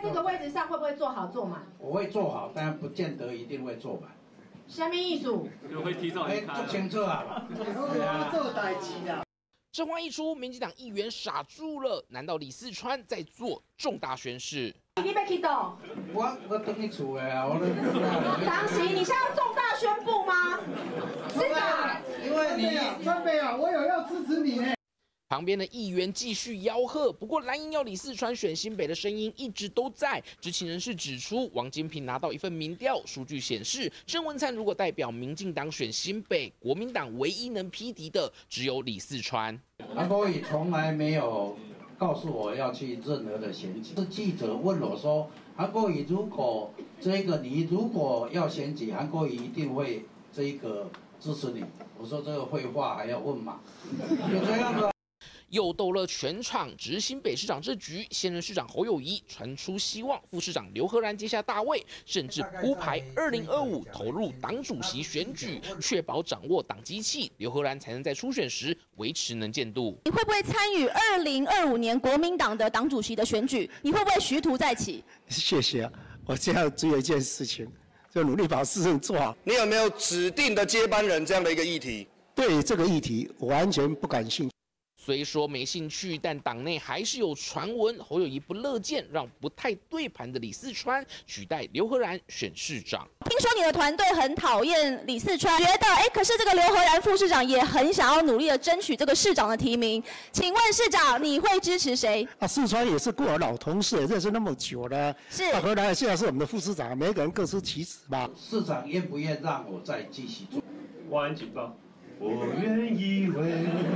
这个位置上会不会做好做满？ 我会做好，但不见得一定会做满。 什么意思？ 就会提早离开。 做清楚啊！对啊，做代志啊。 这话一出，民进党议员傻住了。难道李四川在做重大宣誓？ 你要去倒？ 我等你厝的啊，我都。 当时你现在要重大宣布吗？是的。 因为你川北啊，我有要支持你呢。 旁边的议员继续吆喝，不过蓝营要李四川选新北的声音一直都在。知情人士指出，王金平拿到一份民调，数据显示，郑文灿如果代表民进党选新北，国民党唯一能匹敌的只有李四川。 韩国瑜从来没有告诉我要去任何的选举。是记者问我说，韩国瑜如果你如果要选举，韩国瑜一定会支持你。我说这个废话还要问吗？就这样子。 又斗了全场，执行北市长这局，现任市长侯友宜传出希望副市长刘荷兰接下大位，甚至铺排2025投入党主席选举，确保掌握党机器，刘荷兰才能在初选时维持能见度。 你会不会参与2025年国民党的党主席的选举？你会不会徐图再起？ 谢谢啊，我这样只有一件事情，就努力把事情做好。 你有没有指定的接班人这样的一个议题？ 对这个议题，我完全不感兴趣。 虽说没兴趣，但党内还是有传闻，侯友宜不乐见让不太对盘的李四川取代刘荷兰选市长。 听说你的团队很讨厌李四川，觉得可是这个刘荷兰副市长也很想要努力的争取这个市长的提名。请问市长，你会支持谁？ 四川也是跟我老同事，认识那么久了。 是。 荷兰现在是我们的副市长，每个人各司其职吧。 市长愿不愿让我再继续做？ 万安警报。我愿意为，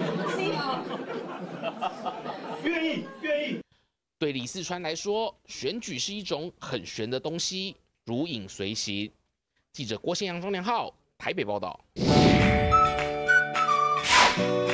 愿意。 对李四川来说，选举是一种很玄的东西，如影随形。记者郭宪阳、钟良浩台北报道。